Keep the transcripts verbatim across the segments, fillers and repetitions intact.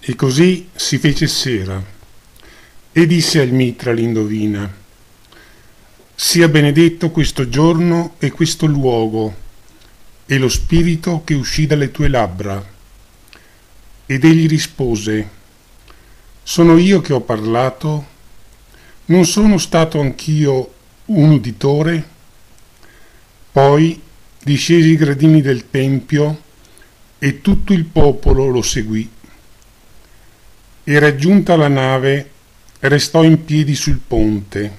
E così si fece sera, e disse al mitra l'indovina: sia benedetto questo giorno e questo luogo, e lo spirito che uscì dalle tue labbra. Ed egli rispose: sono io che ho parlato? Non sono stato anch'io un uditore? Poi discese i gradini del tempio, e tutto il popolo lo seguì. E raggiunta la nave, restò in piedi sul ponte.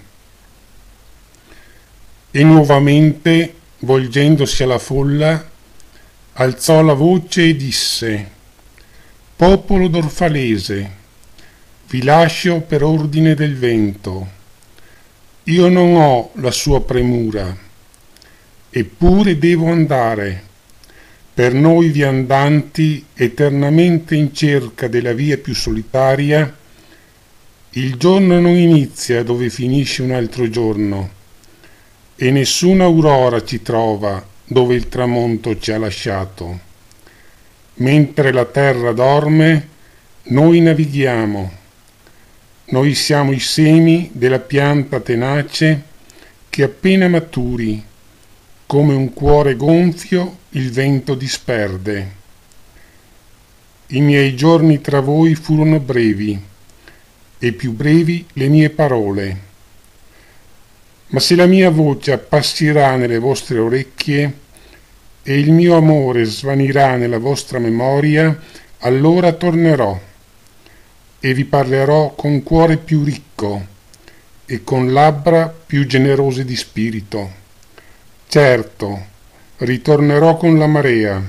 E nuovamente, volgendosi alla folla, alzò la voce e disse: popolo d'Orfalese, vi lascio per ordine del vento. Io non ho la sua premura, eppure devo andare. Per noi viandanti, eternamente in cerca della via più solitaria, il giorno non inizia dove finisce un altro giorno, e nessuna aurora ci trova dove il tramonto ci ha lasciato. Mentre la terra dorme, noi navighiamo. Noi siamo i semi della pianta tenace che appena maturi, come un cuore gonfio, il vento disperde. I miei giorni tra voi furono brevi, e più brevi le mie parole. Ma se la mia voce appassirà nelle vostre orecchie e il mio amore svanirà nella vostra memoria, allora tornerò e vi parlerò con cuore più ricco e con labbra più generose di spirito. Certo, ritornerò con la marea,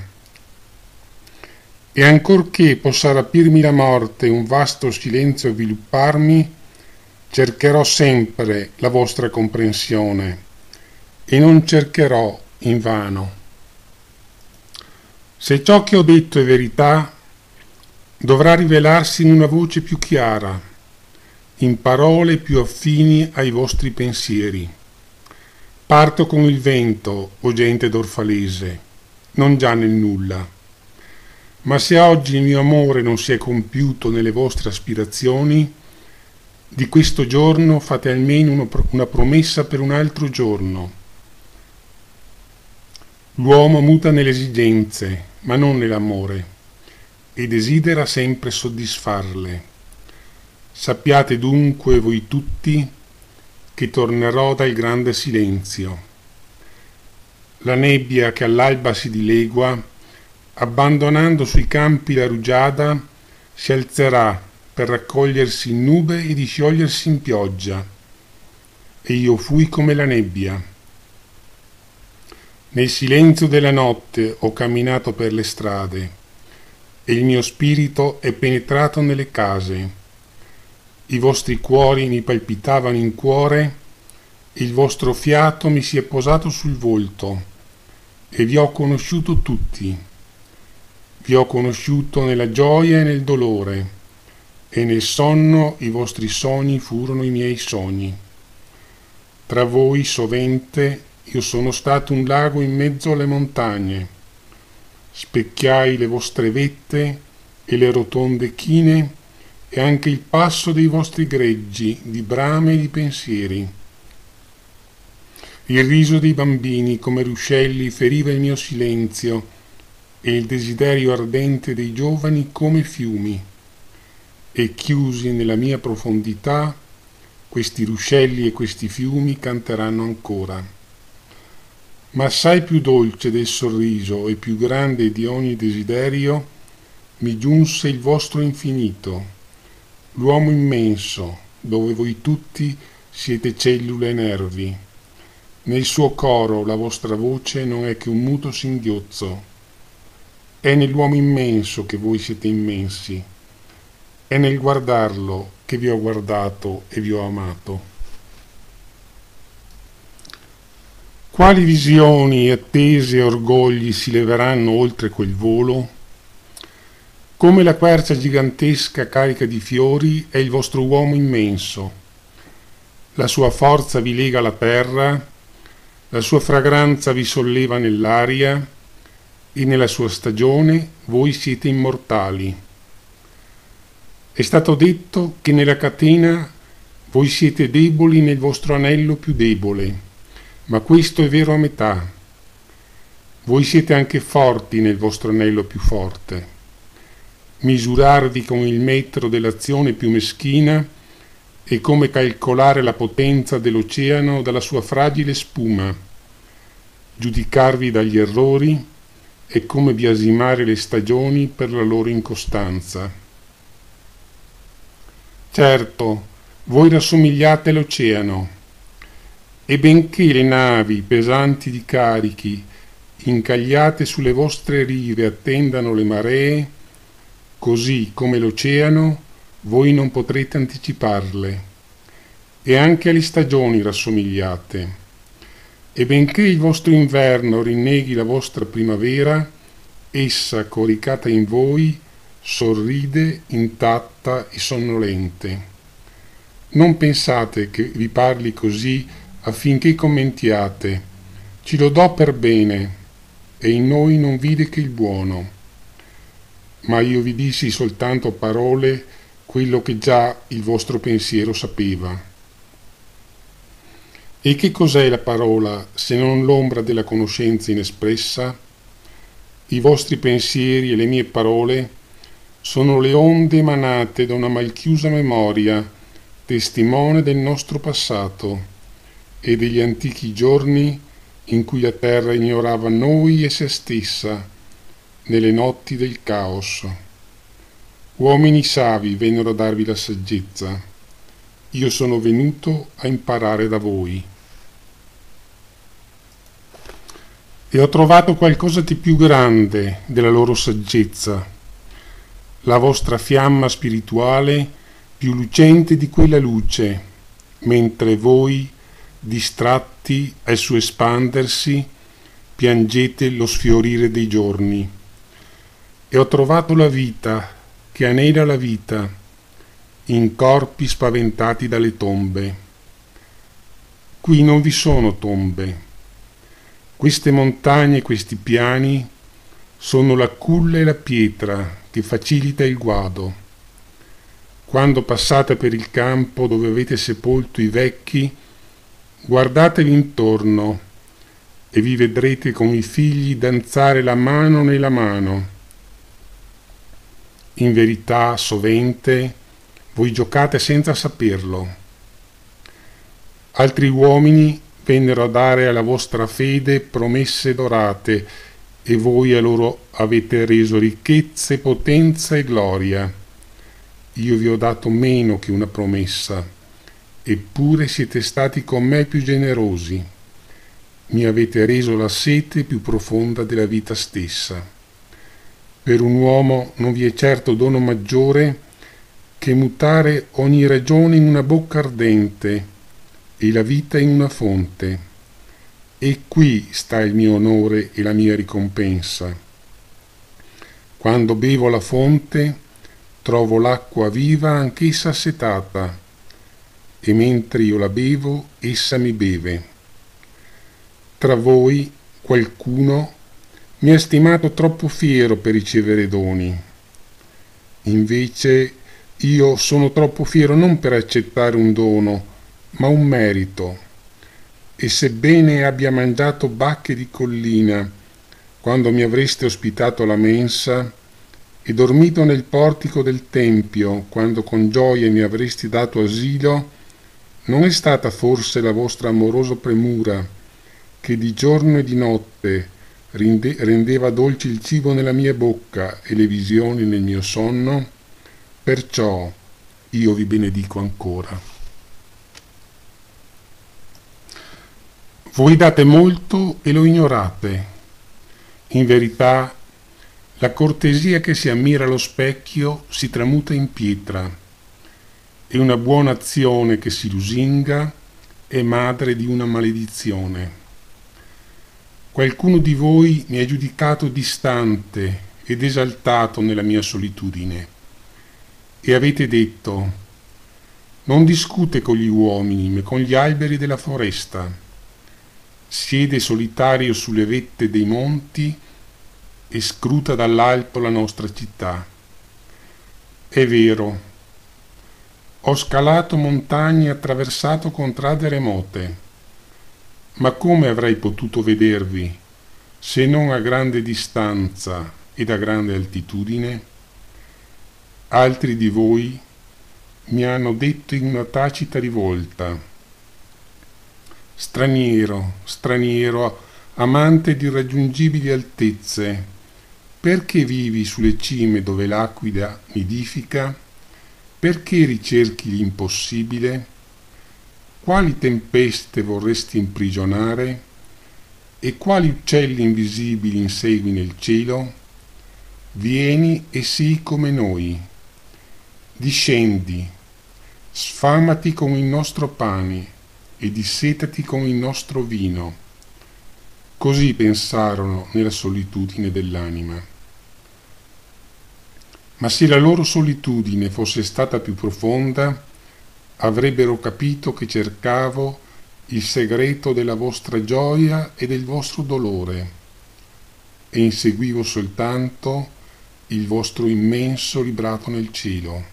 e ancorché possa rapirmi la morte e un vasto silenzio avvilupparmi, cercherò sempre la vostra comprensione e non cercherò invano. Se ciò che ho detto è verità, dovrà rivelarsi in una voce più chiara, in parole più affini ai vostri pensieri. Parto con il vento, o gente d'Orfalese, non già nel nulla. Ma se oggi il mio amore non si è compiuto nelle vostre aspirazioni, di questo giorno fate almeno una promessa per un altro giorno. L'uomo muta nelle esigenze, ma non nell'amore, e desidera sempre soddisfarle. Sappiate dunque voi tutti che tornerò dal grande silenzio. La nebbia che all'alba si dilegua, abbandonando sui campi la rugiada, si alzerà per raccogliersi in nube e disciogliersi in pioggia. E io fui come la nebbia. Nel silenzio della notte ho camminato per le strade, e il mio spirito è penetrato nelle case. I vostri cuori mi palpitavano in cuore, il vostro fiato mi si è posato sul volto, e vi ho conosciuto tutti. Vi ho conosciuto nella gioia e nel dolore, e nel sonno i vostri sogni furono i miei sogni. Tra voi sovente io sono stato un lago in mezzo alle montagne. Specchiai le vostre vette e le rotonde chine, e anche il passo dei vostri greggi di brame e di pensieri. Il riso dei bambini come ruscelli feriva il mio silenzio, e il desiderio ardente dei giovani come fiumi. E chiusi nella mia profondità, questi ruscelli e questi fiumi canteranno ancora. Ma assai più dolce del sorriso e più grande di ogni desiderio mi giunse il vostro infinito, l'uomo immenso, dove voi tutti siete cellule e nervi. Nel suo coro la vostra voce non è che un muto singhiozzo. È nell'uomo immenso che voi siete immensi. È nel guardarlo che vi ho guardato e vi ho amato. Quali visioni, attese e orgogli si leveranno oltre quel volo? Come la quercia gigantesca carica di fiori è il vostro uomo immenso. La sua forza vi lega alla terra, la sua fragranza vi solleva nell'aria, e nella sua stagione voi siete immortali. È stato detto che nella catena voi siete deboli nel vostro anello più debole, ma questo è vero a metà. Voi siete anche forti nel vostro anello più forte. Misurarvi con il metro dell'azione più meschina è come calcolare la potenza dell'oceano dalla sua fragile spuma. Giudicarvi dagli errori è come biasimare le stagioni per la loro incostanza. Certo, voi rassomigliate all'oceano, e benché le navi pesanti di carichi incagliate sulle vostre rive attendano le maree, così come l'oceano voi non potrete anticiparle, e anche alle stagioni rassomigliate. E benché il vostro inverno rinneghi la vostra primavera, essa, coricata in voi, sorride intatta e sonnolente. Non pensate che vi parli così affinché commentiate, ci lo do per bene, e in noi non vide che il buono. Ma io vi dissi soltanto a parole quello che già il vostro pensiero sapeva. E che cos'è la parola se non l'ombra della conoscenza inespressa? I vostri pensieri e le mie parole sono le onde emanate da una malchiusa memoria, testimone del nostro passato e degli antichi giorni in cui la terra ignorava noi e se stessa, nelle notti del caos. Uomini savi vennero a darvi la saggezza. Io sono venuto a imparare da voi. E ho trovato qualcosa di più grande della loro saggezza, la vostra fiamma spirituale più lucente di quella luce, mentre voi, distratti al suo espandersi, piangete lo sfiorire dei giorni. E ho trovato la vita, che anela la vita, in corpi spaventati dalle tombe. Qui non vi sono tombe. Queste montagne e questi piani sono la culla e la pietra che facilita il guado. Quando passate per il campo dove avete sepolto i vecchi, guardatevi intorno e vi vedrete con i figli danzare la mano nella mano. In verità, sovente, voi giocate senza saperlo. Altri uomini vennero a dare alla vostra fede promesse dorate, e voi a loro avete reso ricchezze, potenza e gloria. Io vi ho dato meno che una promessa, eppure siete stati con me più generosi. Mi avete reso la sete più profonda della vita stessa. Per un uomo non vi è certo dono maggiore che mutare ogni ragione in una bocca ardente e la vita in una fonte. E qui sta il mio onore e la mia ricompensa. Quando bevo la fonte, trovo l'acqua viva anch'essa assetata, e mentre io la bevo, essa mi beve. Tra voi qualcuno mi ha stimato troppo fiero per ricevere doni. Invece io sono troppo fiero non per accettare un dono, ma un merito. E sebbene abbia mangiato bacche di collina quando mi avreste ospitato alla mensa, e dormito nel portico del tempio quando con gioia mi avresti dato asilo, non è stata forse la vostra amorosa premura che di giorno e di notte rende, rendeva dolce il cibo nella mia bocca e le visioni nel mio sonno? Perciò io vi benedico ancora. Voi date molto e lo ignorate. In verità, la cortesia che si ammira allo specchio si tramuta in pietra, e una buona azione che si lusinga è madre di una maledizione. Qualcuno di voi mi ha giudicato distante ed esaltato nella mia solitudine, e avete detto: non discute con gli uomini, ma con gli alberi della foresta. Siede solitario sulle vette dei monti e scruta dall'alto la nostra città. È vero, Ho scalato montagne e attraversato contrade remote, ma come avrei potuto vedervi se non a grande distanza ed a grande altitudine? Altri di voi mi hanno detto in una tacita rivolta: straniero, straniero, amante di irraggiungibili altezze, perché vivi sulle cime dove l'aquila nidifica? Perché ricerchi l'impossibile? Quali tempeste vorresti imprigionare? E quali uccelli invisibili insegui nel cielo? Vieni e sii come noi. Discendi, sfamati con il nostro pane e dissetati con il nostro vino. Così pensarono nella solitudine dell'anima. Ma se la loro solitudine fosse stata più profonda, avrebbero capito che cercavo il segreto della vostra gioia e del vostro dolore, e inseguivo soltanto il vostro immenso vibrato nel cielo.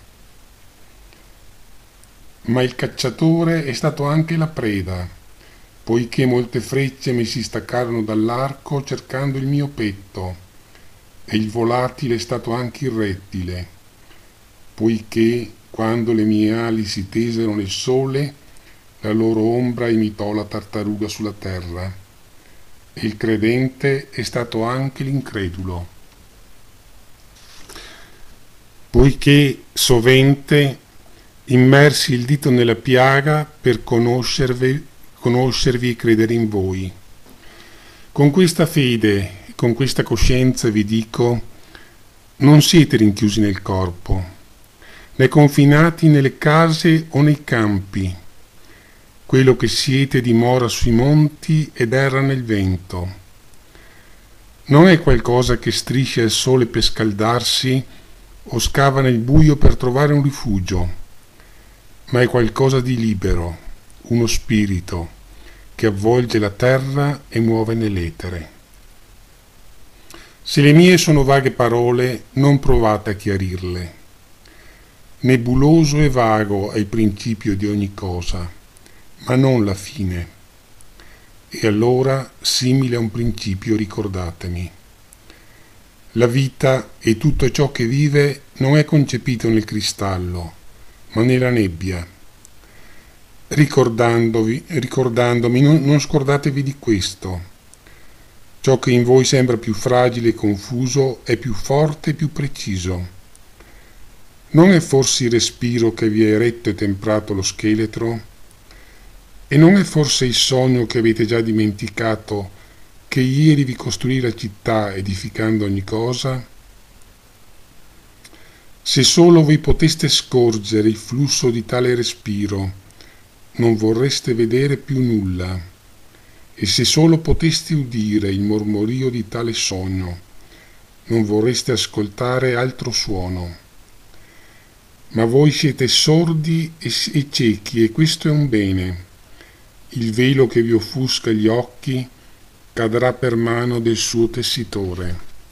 Ma il cacciatore è stato anche la preda, poiché molte frecce mi si staccarono dall'arco cercando il mio petto, e il volatile è stato anche il rettile, poiché quando le mie ali si tesero nel sole, la loro ombra imitò la tartaruga sulla terra, e il credente è stato anche l'incredulo, poiché sovente immersi il dito nella piaga per conoscervi, conoscervi e credere in voi. Con questa fede, con questa coscienza vi dico, non siete rinchiusi nel corpo, né confinati nelle case o nei campi. Quello che siete dimora sui monti ed erra nel vento. Non è qualcosa che striscia il sole per scaldarsi o scava nel buio per trovare un rifugio, ma è qualcosa di libero, uno spirito che avvolge la terra e muove nell'etere. Se le mie sono vaghe parole, non provate a chiarirle. Nebuloso e vago è il principio di ogni cosa, ma non la fine. E allora, simile a un principio, ricordatemi. La vita e tutto ciò che vive non è concepito nel cristallo, ma nella nebbia. Ricordandovi, ricordandomi, non, non scordatevi di questo. Ciò che in voi sembra più fragile e confuso è più forte e più preciso. Non è forse il respiro che vi ha eretto e temprato lo scheletro? E non è forse il sogno che avete già dimenticato che ieri vi costruì la città edificando ogni cosa? Se solo voi poteste scorgere il flusso di tale respiro, non vorreste vedere più nulla. E se solo poteste udire il mormorio di tale sogno, non vorreste ascoltare altro suono. Ma voi siete sordi e ciechi, e questo è un bene. Il velo che vi offusca gli occhi cadrà per mano del suo tessitore,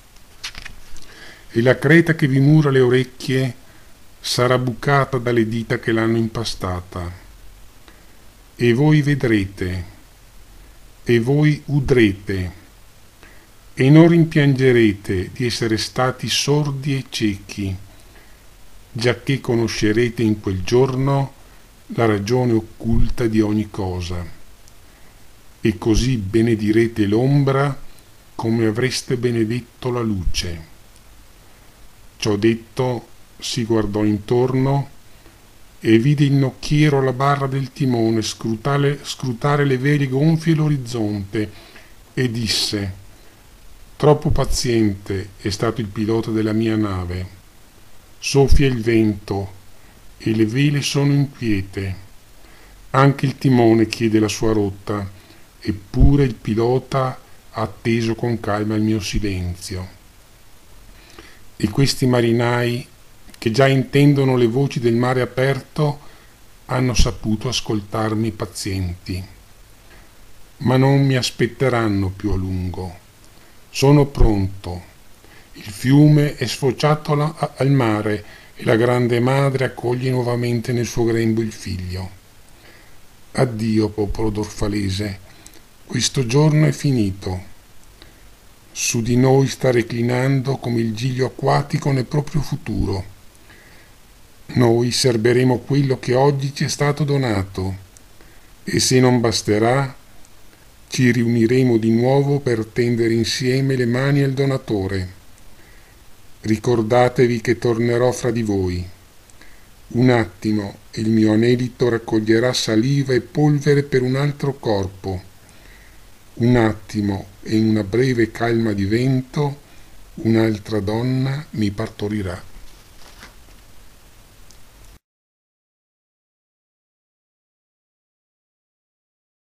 e la creta che vi mura le orecchie sarà bucata dalle dita che l'hanno impastata. E voi vedrete, e voi udrete, e non rimpiangerete di essere stati sordi e ciechi, giacché conoscerete in quel giorno la ragione occulta di ogni cosa, e così benedirete l'ombra come avreste benedetto la luce. Ciò detto, si guardò intorno e vide il nocchiero alla barra del timone scrutare, scrutare le vele gonfie e l'orizzonte, e disse: troppo paziente è stato il pilota della mia nave. Soffia il vento e le vele sono inquiete. Anche il timone chiede la sua rotta, eppure il pilota ha atteso con calma il mio silenzio. E questi marinai, che già intendono le voci del mare aperto, hanno saputo ascoltarmi pazienti. Ma non mi aspetteranno più a lungo. Sono pronto. Il fiume è sfociato al mare e la grande madre accoglie nuovamente nel suo grembo il figlio. Addio, popolo d'Orfalese, questo giorno è finito. Su di noi sta reclinando come il giglio acquatico nel proprio futuro. Noi serberemo quello che oggi ci è stato donato e se non basterà, ci riuniremo di nuovo per tendere insieme le mani al donatore. Ricordatevi che tornerò fra di voi. Un attimo e il mio anelito raccoglierà saliva e polvere per un altro corpo. Un attimo e in una breve calma di vento un'altra donna mi partorirà.